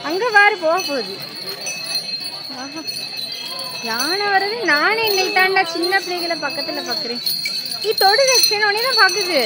அங்கே பாரு போக போகுது. யானை வர்றது நானே இன்னைக்கு தாண்டா சின்ன பிள்ளைகளை பக்கத்தில் பார்க்குறேன். தொடு செக்ஷன் உடனே தான் பார்க்குது.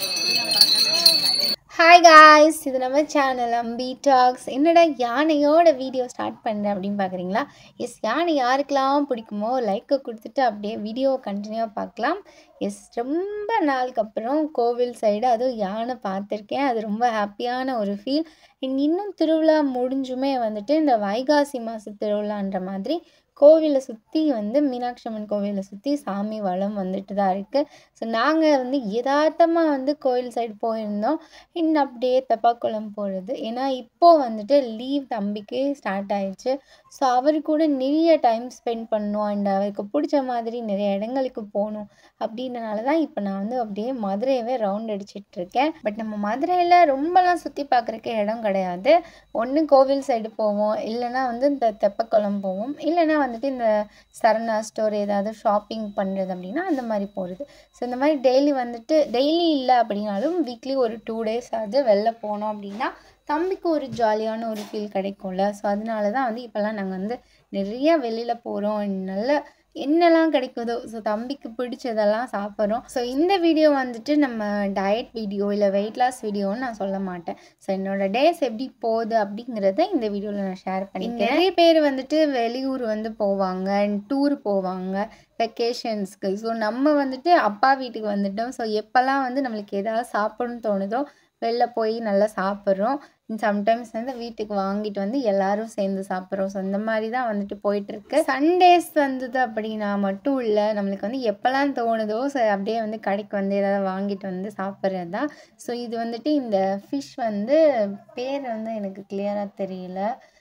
ஹாய் காய்ஸ், இது நம்ம சேனல் அம்பி டாக்ஸ். என்னடா யானையோட வீடியோ ஸ்டார்ட் பண்ணுறேன் அப்படின்னு பார்க்குறீங்களா? எஸ், யானை யாருக்கெல்லாம் பிடிக்குமோ லைக்கை கொடுத்துட்டு அப்படியே வீடியோவை கண்டினியூவாக பார்க்கலாம். எஸ், ரொம்ப நாளுக்கு அப்புறம் கோவில் சைடு அதுவும் யானை பார்த்துருக்கேன். அது ரொம்ப ஹாப்பியான ஒரு ஃபீல். இன்னும் திருவிழா முடிஞ்சுமே வந்துட்டு இந்த வைகாசி மாத திருவிழான்ற மாதிரி கோவிலை சுற்றி மீனாட்சி அம்மன் கோவிலை சுற்றி சாமி வளம் வந்துட்டு தான் இருக்குது. ஸோ நாங்கள் யதார்த்தமாக கோவில் சைடு போயிருந்தோம். இன்னும் அப்படியே தெப்பாக்குளம் போகிறது. ஏன்னா இப்போது லீவ் தம்பிக்கு ஸ்டார்ட் ஆயிடுச்சு. ஸோ அவர் கூட நிறைய டைம் ஸ்பெண்ட் பண்ணணும் அண்ட் அவருக்கு பிடிச்ச மாதிரி நிறைய இடங்களுக்கு போகணும். அப்படின்றனால தான் இப்போ நான் அப்படியே மதுரையவே ரவுண்ட் அடிச்சிட்ருக்கேன். பட் நம்ம மதுரையில் ரொம்பலாம் சுற்றி பார்க்குறக்கு இடம் கிடையாது. ஒன்று கோவில் சைடு போவோம், இல்லைனா இந்த தெப்பக்குளம் போவோம், இல்லைனா இந்த சரணா ஸ்டோர் ஏதாவது ஷாப்பிங் பண்ணுறது அப்படின்னா அந்த மாதிரி போகிறது. ஸோ இந்த மாதிரி டெய்லி இல்லை அப்படின்னாலும் வீக்லி ஒரு 2 days ஆகுது வெளில போனோம் அப்படின்னா தம்பிக்கு ஒரு ஜாலியான ஒரு ஃபீல் கிடைக்கும்ல. ஸோ அதனால தான் இப்போல்லாம் நாங்கள் நிறைய வெளியில் போகிறோம். நல்ல என்னெல்லாம் கிடைக்குதோ ஸோ தம்பிக்கு பிடிச்சதெல்லாம் சாப்பிட்றோம். ஸோ இந்த வீடியோ நம்ம டயட் வீடியோ இல்லை வெயிட் லாஸ் வீடியோன்னு நான் சொல்ல மாட்டேன். ஸோ என்னோடய டேஸ் எப்படி போகுது அப்படிங்கிறத இந்த வீடியோவில் நான் ஷேர் பண்ணிக்கிறேன். நிறைய பேர் வெளியூர் போவாங்க, டூர் போவாங்க வெக்கேஷன்ஸ்க்கு. ஸோ நம்ம அப்பா வீட்டுக்கு வந்துட்டோம். ஸோ எப்போல்லாம் நம்மளுக்கு ஏதாவது சாப்பிடணும்னு தோணுதோ வெளில போய் நல்லா சாப்பிட்றோம். சம்டைம்ஸ் வீட்டுக்கு வாங்கிட்டு எல்லாரும் சேர்ந்து சாப்பிட்றோம். ஸோ இந்த மாதிரி தான் போயிட்டுருக்கு. சண்டேஸ் அப்படின்னா மட்டும் இல்லை, நம்மளுக்கு எப்போல்லாம் தோணுதோ ஸோ அப்படியே கடைக்கு ஏதாவது வாங்கிட்டு சாப்பிட்றது தான். ஸோ இது இந்த ஃபிஷ் பேர் எனக்கு கிளியராக தெரியல.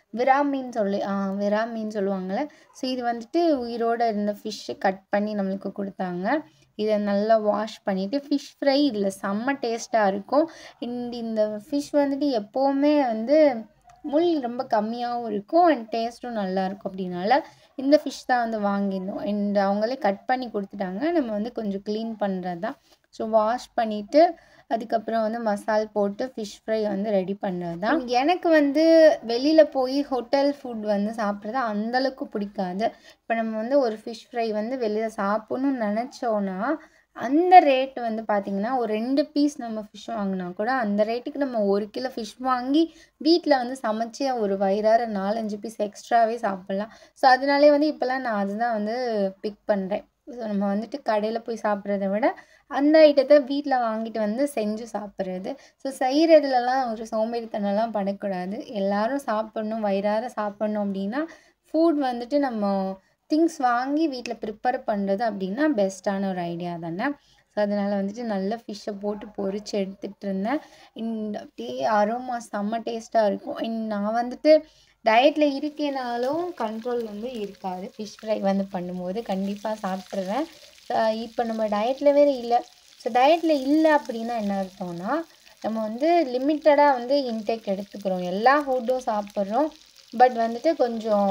விரா மீன் சொல்லுவாங்கள்ல. ஸோ இது உயிரோடு இருந்த ஃபிஷ்ஷு கட் பண்ணி நம்மளுக்கு கொடுத்தாங்க. இதை நல்லா வாஷ் பண்ணிவிட்டு ஃபிஷ் ஃப்ரை இதில் செம்ம டேஸ்ட்டாக இருக்கும். இந்த ஃபிஷ் எப்போவுமே முள் ரொம்ப கம்மியாகவும் இருக்கும் அண்ட் டேஸ்ட்டும் நல்லாயிருக்கும். அப்படின்னால இந்த ஃபிஷ் தான் வாங்கியிருந்தோம். அண்ட் அவங்களே கட் பண்ணி கொடுத்துட்டாங்க. நம்ம கொஞ்சம் க்ளீன் பண்ணுறது தான். ஸோ வாஷ் பண்ணிவிட்டு அதுக்கப்புறம் மசால் போட்டு ஃபிஷ் ஃப்ரை ரெடி பண்ணுறது தான். எனக்கு வெளியில் போய் ஹோட்டல் ஃபுட் சாப்பிட்றது அந்தளவுக்கு பிடிக்காது. இப்போ நம்ம ஒரு ஃபிஷ் ஃப்ரை வெளியில் சாப்பிட்ணுன்னு நினச்சோன்னா அந்த ரேட் பார்த்திங்கன்னா ஒரு 2 பீஸ் நம்ம ஃபிஷ் வாங்கினா கூட அந்த ரேட்டுக்கு நம்ம 1 கிலோ ஃபிஷ் வாங்கி வீட்டில் சமைச்சி ஒரு வயிறார 4-5 பீஸ் எக்ஸ்ட்ராவே சாப்பிட்லாம். ஸோ அதனாலே இப்போல்லாம் நான் அதுதான் பிக் பண்ணுறேன். ஸோ நம்ம கடையில் போய் சாப்பிட்றத விட அந்த ஐட்டத்தை வீட்டில் வாங்கிட்டு செஞ்சு சாப்பிட்றது. ஸோ செய்கிறதுலலாம் ஒரு சோம்பேறித்தனம்லாம் படக்கூடாது. எல்லோரும் சாப்பிட்ணும், வயிறார சாப்பிட்ணும் அப்படின்னா ஃபுட் நம்ம திங்ஸ் வாங்கி வீட்டில் ப்ரிப்பேர் பண்ணுறது அப்படின்னா பெஸ்ட்டான ஒரு ஐடியா தானே. ஸோ அதனால் நல்ல ஃபிஷ்ஷை போட்டு பொரிச்சு எடுத்துகிட்டு இருந்தேன். அப்படியே அரோமா செம்ம டேஸ்ட்டாக இருக்கும். நான் டயட்டில் இருக்கேனாலும் கண்ட்ரோல் இருக்காது. ஃபிஷ் ஃப்ரை பண்ணும்போது கண்டிப்பாக சாப்பிட்ருவேன். இப்போ நம்ம டயட்டில் வேறு இல்லை. ஸோ டயட்டில் இல்லை அப்படின்னா என்ன அர்த்தம்னா நம்ம லிமிட்டடாக இன்டேக் எடுத்துக்கிறோம். எல்லா ஃபுட்டும் சாப்பிட்றோம். பட் கொஞ்சம்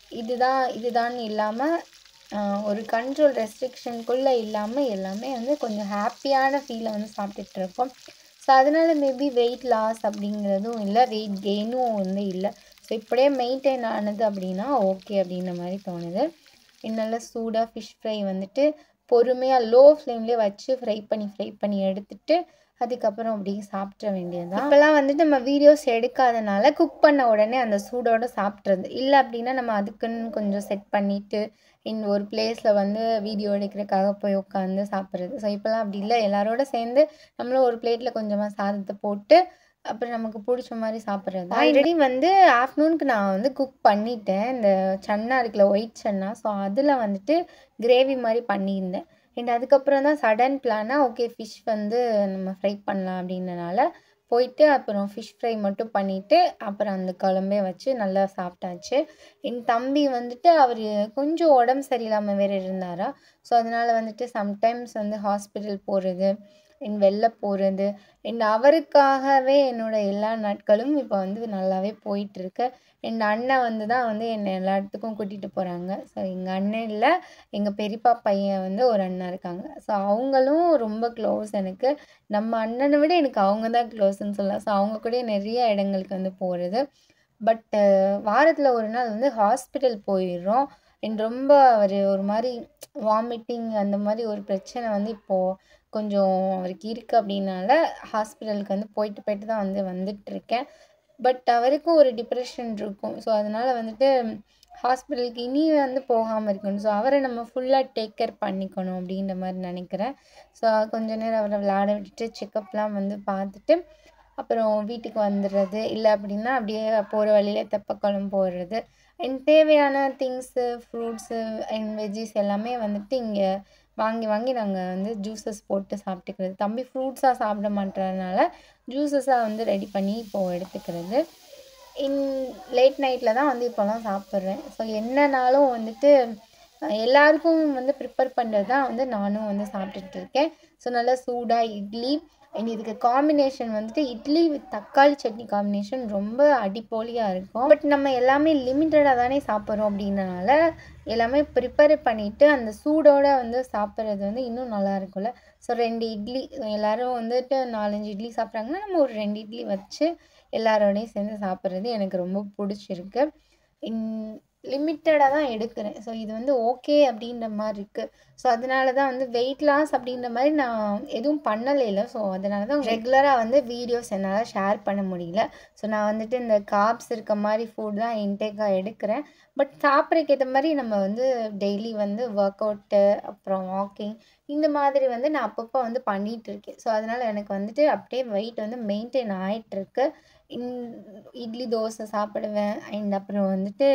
இதுதான் இல்லாமல் ஒரு கண்ட்ரோல் ரெஸ்ட்ரிக்ஷனுக்குள்ளே இல்லாமல் எல்லாமே கொஞ்சம் ஹாப்பியான ஃபீலை சாப்பிட்டுட்ருக்கோம். ஸோ அதனால் மேபி வெயிட் லாஸ் அப்படிங்கிறதும் இல்லை, வெயிட் கெயினும் இல்லை. ஸோ இப்படியே மெயின்டைன் ஆனது அப்படின்னா ஓகே அப்படின்ற மாதிரி தோணுது. நல்லா சூடாக ஃபிஷ் ஃப்ரை பொறுமையாக லோ ஃப்ளேம்லேயே வச்சு ஃப்ரை பண்ணி எடுத்துகிட்டு அதுக்கப்புறம் அப்படியே சாப்பிட்ற வேண்டியது தான். இப்போல்லாம் நம்ம வீடியோஸ் எடுக்காதனால குக் பண்ண உடனே அந்த சூடோடு சாப்பிட்றது. இல்லை அப்படின்னா நம்ம அதுக்குன்னு கொஞ்சம் செட் பண்ணிவிட்டு ஒரு பிளேஸில் வீடியோ எடுக்கிறதுக்காக போய் உட்காந்து சாப்பிட்றது. ஸோ இப்போல்லாம் அப்படி இல்லை. எல்லாரோட சேர்ந்து நம்மளும் ஒரு பிளேட்டில் கொஞ்சமாக சாதத்தை போட்டு அப்புறம் நமக்கு பிடிச்ச மாதிரி சாப்பிட்றது. ஆல்ரெடி ஆஃப்டர்நூனுக்கு நான் குக் பண்ணிட்டேன். இந்த சன்னா இருக்குல்ல, ஒயிட் சன்னா. ஸோ அதில் கிரேவி மாதிரி பண்ணியிருந்தேன். அண்ட் அதுக்கப்புறம் தான் சடன் பிளானாக ஓகே ஃபிஷ் நம்ம ஃப்ரை பண்ணலாம் அப்படின்றனால போயிட்டு அப்புறம் ஃபிஷ் ஃப்ரை மட்டும் பண்ணிவிட்டு அப்புறம் அந்த குழம்பே வச்சு நல்லா சாப்பிட்டாச்சு. என் தம்பி அவர் கொஞ்சம் உடம்பு சரியில்லாமல் வேறு இருந்தாரா. ஸோ அதனால் சம்டைம்ஸ் ஹாஸ்பிட்டல் போகிறது வெளில போகிறது அவருக்காகவே என்னோடய எல்லா நாட்களும் இப்போ நல்லாவே போயிட்டுருக்கு. எங்கள் அண்ணன் தான் என்னை எல்லா இடத்துக்கும் கூட்டிகிட்டு போகிறாங்க. ஸோ எங்கள் அண்ணன் இல்லை, எங்கள் பெரியப்பா பையன் ஒரு அண்ணன் இருக்காங்க. ஸோ அவங்களும் ரொம்ப க்ளோஸ் எனக்கு. நம்ம அண்ணனை விட எனக்கு அவங்க தான் க்ளோஸ்ன்னு சொல்லலாம். ஸோ அவங்க கூட நிறைய இடங்களுக்கு போகிறது. பட் வாரத்தில் ஒரு நாள் வந்து ஹாஸ்பிட்டல் போயிடுறோம். ரொம்ப ஒரு மாதிரி வாமிட்டிங் அந்த மாதிரி ஒரு பிரச்சனை வந்து இப்போது கொஞ்சம் அவருக்கு இருக்குது அப்படின்னால ஹாஸ்பிட்டலுக்கு வந்து போயிட்டு போயிட்டு தான் வந்து வந்துட்டுருக்கேன். பட் அவருக்கும் ஒரு டிப்ரெஷன் இருக்கும். ஸோ அதனால் வந்துட்டு ஹாஸ்பிட்டலுக்கு இனி வந்து போகாமல் இருக்கணும். ஸோ அவரை நம்ம ஃபுல்லாக டேக் கேர் பண்ணிக்கணும் அப்படின்ற மாதிரி நினைக்கிறேன். ஸோ கொஞ்ச நேரம் அவரை விளையாட விட்டுட்டு செக்கப்லாம் வந்து பார்த்துட்டு அப்புறம் வீட்டுக்கு வந்துடுறது. இல்லை அப்படின்னா அப்படியே போகிற வழியிலே தெப்பக்குளம் போடுறது. அண்ட் தேவையான திங்ஸு, ஃப்ரூட்ஸு அண்ட் வெஜ்ஜீஸ் எல்லாமே வந்துட்டு இங்கே வாங்கி வாங்கி நாங்கள் வந்து ஜூஸஸ் போட்டு சாப்பிட்டுக்கிறது. தம்பி ஃப்ரூட்ஸாக சாப்பிட மாட்டேறதுனால ஜூஸஸாக வந்து ரெடி பண்ணி இப்போது எடுத்துக்கிறது. லேட் நைட்டில் தான் வந்து இப்போலாம் சாப்பிட்றேன். ஸோ என்னன்னாலும் வந்துட்டு எல்லாருக்கும் வந்து ப்ரிப்பேர் பண்ணுறது தான் வந்து நானும் வந்து சாப்பிட்டுட்டு இருக்கேன். ஸோ நல்லா சூடாக இட்லி அண்ட் இதுக்கு காம்பினேஷன் வந்துட்டு இட்லி வித் தக்காளி சட்னி காம்பினேஷன் ரொம்ப அடிப்பொலியாக இருக்கும். பட் நம்ம எல்லாமே லிமிட்டடாக தானே சாப்பிட்றோம் அப்படின்றனால எல்லாமே ப்ரிப்பேர் பண்ணிவிட்டு அந்த சூடோடு வந்து சாப்பிட்றது வந்து இன்னும் நல்லா இருக்கும்ல. ஸோ 2 இட்லி எல்லோரும் வந்துட்டு 4-5 இட்லி சாப்பிட்றாங்கன்னா நம்ம ஒரு 2 இட்லி வச்சு எல்லாரோடையும் சேர்ந்து சாப்பிட்றது எனக்கு ரொம்ப பிடிச்சிருக்கு. லிமிட்டடாக தான் எடுக்கிறேன். ஸோ இது வந்து ஓகே அப்படின்ற மாதிரி இருக்குது. ஸோ அதனால தான் வந்து வெயிட் லாஸ் அப்படின்ற மாதிரி நான் எதுவும் பண்ணலைல. ஸோ அதனால தான் ரெகுலராக வந்து வீடியோஸ் என்னால் ஷேர் பண்ண முடியல. ஸோ நான் வந்துட்டு இந்த கார்ப்ஸ் இருக்க மாதிரி ஃபுட் தான் இன்டேக்காக எடுக்கிறேன். பட் சாப்பிட்றதுக்கு ஏற்ற மாதிரி நம்ம வந்து டெய்லி வந்து ஒர்க் அவுட்டு அப்புறம் வாக்கிங் இந்த மாதிரி வந்து நான் அப்பப்போ வந்து பண்ணிகிட்ருக்கேன். ஸோ அதனால் எனக்கு வந்துட்டு அப்படியே வெயிட் வந்து மெயின்டைன் ஆகிட்டுருக்கு. இட்லி தோசை சாப்பிடுவேன். அண்ட் அப்புறம் வந்துட்டு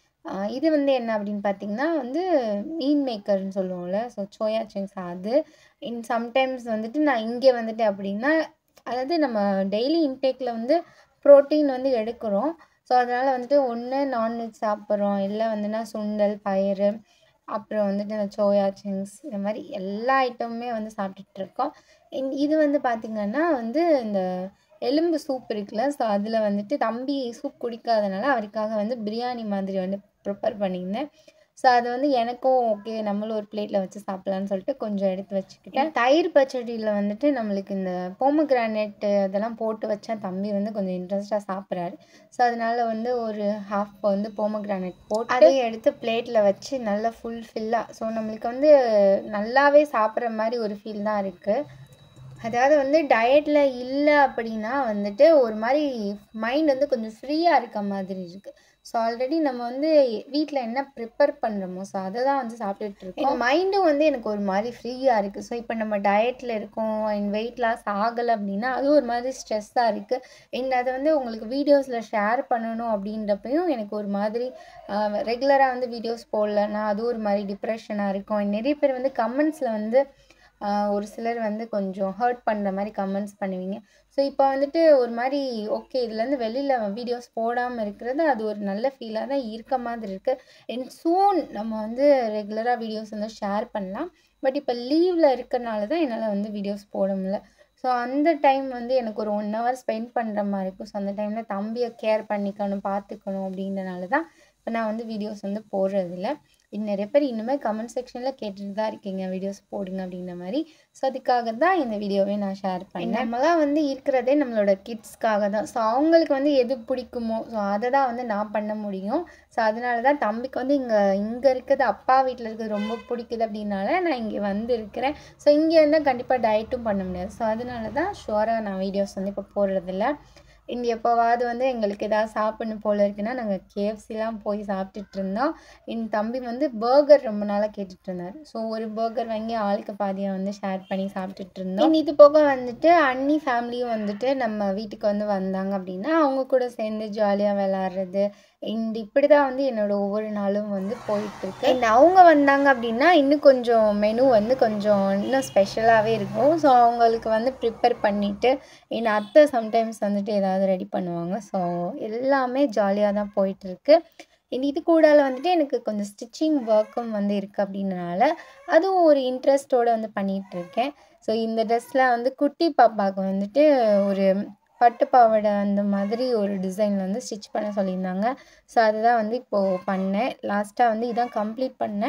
இது வந்து என்ன அப்படின்னு பார்த்தீங்கன்னா வந்து மீன் மேக்கர்னு சொல்லுவோம்ல. ஸோ சோயா சங்க்ஸ் அது சம்டைம்ஸ் வந்துட்டு நான் இங்கே வந்துட்டு அப்படின்னா அதாவது நம்ம டெய்லி இன்டேக்கில் வந்து ப்ரோட்டீன் வந்து எடுக்கிறோம். ஸோ அதனால் வந்துட்டு ஒன்று நான்வெஜ் சாப்பிட்றோம், இல்லை வந்துன்னா சுண்டல், பயிறு, அப்புறம் வந்துட்டு இந்த சோயா சங்க்ஸ் இந்த மாதிரி எல்லா ஐட்டமுமே வந்து சாப்பிட்டுட்ருக்கோம். இது வந்து பார்த்திங்கன்னா வந்து இந்த எலும்பு சூப் இருக்குல்ல. ஸோ அதில் வந்துட்டு தம்பி சூப் குடிக்காதனால அவருக்காக வந்து பிரியாணி மாதிரி வந்து ப்ரிப்பேர் பண்ணியிருந்தேன். ஸோ அது வந்து எனக்கும் ஓகே நம்மளும் ஒரு பிளேட்டில் வச்சு சாப்பிட்லான்னு சொல்லிட்டு கொஞ்சம் எடுத்து வச்சுக்கிட்டேன். தயிர் பச்சடியில் வந்துட்டு நம்மளுக்கு இந்த போமோகிரானேட்டு அதெல்லாம் போட்டு வச்சா தம்பி வந்து கொஞ்சம் இன்ட்ரெஸ்ட்டாக சாப்பிட்றாரு. ஸோ அதனால் வந்து ஒரு ஹாஃப் வந்து போமோகிரானேட் போட்டு அதையும் எடுத்து பிளேட்டில் வச்சு நல்லா ஃபுல்ஃபில்லாக ஸோ நம்மளுக்கு வந்து நல்லாவே சாப்பிட்ற மாதிரி ஒரு ஃபீல் தான் இருக்குது. அதாவது வந்து டயட்டில் இல்லை அப்படின்னா வந்துட்டு ஒரு மாதிரி மைண்ட் வந்து கொஞ்சம் ஃப்ரீயாக இருக்க மாதிரி இருக்குது. ஸோ ஆல்ரெடி நம்ம வந்து வீட்டில் என்ன ப்ரிப்பேர் பண்ணுறோமோ ஸோ அதை தான் வந்து சாப்பிட்டுட்ருக்கோம். மைண்டும் வந்து எனக்கு ஒரு மாதிரி ஃப்ரீயாக இருக்குது. ஸோ இப்போ நம்ம டயட்டில் இருக்கோம் அண்ட் வெயிட் லாஸ் ஆகலை அப்படின்னா அதுவும் ஒரு மாதிரி ஸ்ட்ரெஸ்ஸாக இருக்குது. அண்ட் அதை வந்து உங்களுக்கு வீடியோஸில் ஷேர் பண்ணணும் அப்படின்றப்பையும் எனக்கு ஒரு மாதிரி ரெகுலராக வந்து வீடியோஸ் போடலன்னா அதுவும் ஒரு மாதிரி டிப்ரெஷனாக இருக்கும். நிறைய பேர் வந்து கமெண்ட்ஸில் வந்து ஒரு சிலர் வந்து கொஞ்சம் ஹர்ட் பண்ணுற மாதிரி கமெண்ட்ஸ் பண்ணுவீங்க. ஸோ இப்போ வந்துட்டு ஒரு மாதிரி ஓகே இதுலேருந்து வெளியில் வீடியோஸ் போடாமல் இருக்கிறது அது ஒரு நல்ல ஃபீலாக தான் இருக்க மாதிரி இருக்குது. அண்ட் சூன் நம்ம வந்து ரெகுலராக வீடியோஸ் வந்து ஷேர் பண்ணலாம். பட் இப்போ லீவில் இருக்கிறனால தான் என்னால் வந்து வீடியோஸ் போட முடியல. ஸோ அந்த டைம் வந்து எனக்கு ஒரு 1 hour ஸ்பெண்ட் பண்ணுற மாதிரி இருக்கும். ஸோ அந்த டைமில் தம்பியை கேர் பண்ணிக்கணும், பார்த்துக்கணும் அப்படின்றனால தான் இப்போ நான் வந்து வீடியோஸ் வந்து போடுறதில்ல. நிறைய பேர் இன்னுமே கமெண்ட் செக்ஷனில் கேட்டுட்டு தான் இருக்கீங்க வீடியோஸ் போடுங்க அப்படின்ற மாதிரி. ஸோ அதுக்காக தான் இந்த வீடியோவே நான் ஷேர் பண்ணேன். நம்மளாம் வந்து இருக்கிறதே நம்மளோட கிட்ஸ்க்காக தான். ஸோ அவங்களுக்கு வந்து எது பிடிக்குமோ ஸோ அதை தான் வந்து நான் பண்ண முடியும். ஸோ அதனால தான் தம்பிக்கு வந்து இங்கே இருக்கிறது அப்பா வீட்டில் இருக்கிறது ரொம்ப பிடிக்குது அப்படின்னால நான் இங்கே வந்து இருக்கிறேன். ஸோ இங்கே இருந்தால் கண்டிப்பாக டயட்டும் பண்ண முடியாது. ஸோ அதனால தான் ஷுவராக நான் வீடியோஸ் வந்து இப்போ போடுறதில்ல. எப்போவாவது வந்து எங்களுக்கு ஏதாவது சாப்பிடணும் போல் இருக்குன்னா நாங்கள் கேஎஃப்சிலாம் போய் சாப்பிட்டுட்டு இருந்தோம். என் தம்பி வந்து பர்கர் ரொம்ப நாளாக கேட்டுட்டு இருந்தார். ஸோ ஒரு பர்கர் வாங்கி ஆளுக்கு பாதியாக வந்து ஷேர் பண்ணி சாப்பிட்டுட்டு இருந்தோம். இது போக வந்துட்டு அண்ணி ஃபேமிலியும் வந்துட்டு நம்ம வீட்டுக்கு வந்து வந்தாங்க அப்படின்னா அவங்க கூட சேர்ந்து ஜாலியாக விளாட்றது இப்படி தான் வந்து என்னோடய ஒவ்வொரு நாளும் வந்து போயிட்டுருக்கு. அவங்க வந்தாங்க அப்படின்னா இன்னும் கொஞ்சம் மெனு வந்து கொஞ்சம் இன்னும் ஸ்பெஷலாகவே இருக்கும். ஸோ அவங்களுக்கு வந்து ப்ரிப்பேர் பண்ணிவிட்டு என் அத்தை சம்டைம்ஸ் வந்துட்டு ஏதாவது ரெடி பண்ணுவாங்க. ஸோ எல்லாமே ஜாலியாக தான் போயிட்டுருக்கு. இது கூடால வந்துட்டு எனக்கு கொஞ்சம் ஸ்டிச்சிங் ஒர்க்கும் வந்து இருக்குது அப்படின்றனால அதுவும் ஒரு இன்ட்ரெஸ்ட்டோடு வந்து பண்ணிகிட்ருக்கேன். ஸோ இந்த ட்ரெஸ்லாம் வந்து குட்டி பாப்பாவுக்கு வந்துட்டு ஒரு பட்டு பாவாடை அந்த மாதிரி ஒரு டிசைன் வந்து ஸ்டிச் பண்ண சொல்லியிருந்தாங்க. ஸோ அதுதான் வந்து இப்போது பண்ணேன். லாஸ்ட்டாக வந்து இதான் கம்ப்ளீட் பண்ணேன்.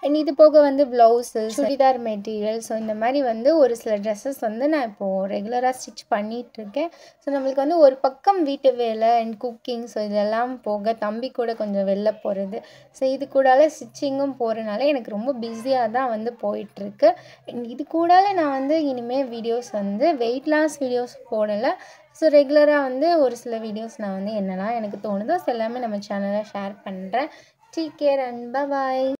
அண்ட் இது போக வந்து ப்ளவுஸு, சுடிதார் மெட்டீரியல், ஸோ இந்த மாதிரி வந்து ஒரு சில ட்ரெஸ்ஸஸ் வந்து நான் இப்போது ரெகுலராக ஸ்டிச் பண்ணிகிட்ருக்கேன். ஸோ நம்மளுக்கு வந்து ஒரு பக்கம் வீட்டு வேலை அண்ட் குக்கிங், ஸோ இதெல்லாம் போக தம்பி கூட கொஞ்சம் வெளில போகிறது, ஸோ இது கூடால ஸ்டிச்சிங்கும் போகிறனால எனக்கு ரொம்ப பிஸியாக தான் வந்து போயிட்டுருக்கு. இது கூடால நான் வந்து இனிமேல் வீடியோஸ் வந்து வெயிட் லாஸ் வீடியோஸ் போடலை. ஸோ ரெகுலராக வந்து ஒரு சில வீடியோஸ் நான் வந்து என்னெல்லாம் எனக்கு தோணுதோ எல்லாமே நம்ம சேனலில் ஷேர் பண்ணுறேன். Take care and by.